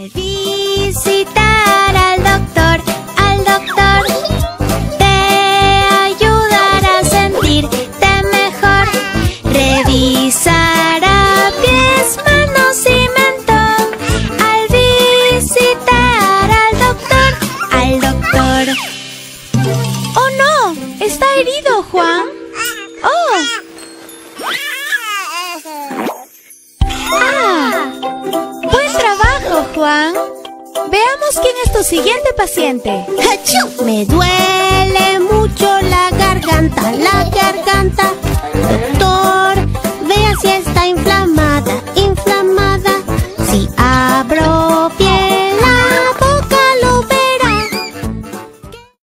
visitar al doctor te ayudará a sentirte mejor. Revisará pies, manos y mentón al visitar al doctor. ¡Oh no! ¡Está herido, Juan! ¡Oh! ¡Ah! ¡Buen trabajo, Juan! Veamos quién es tu siguiente paciente. ¡Achú! Me duele mucho la garganta.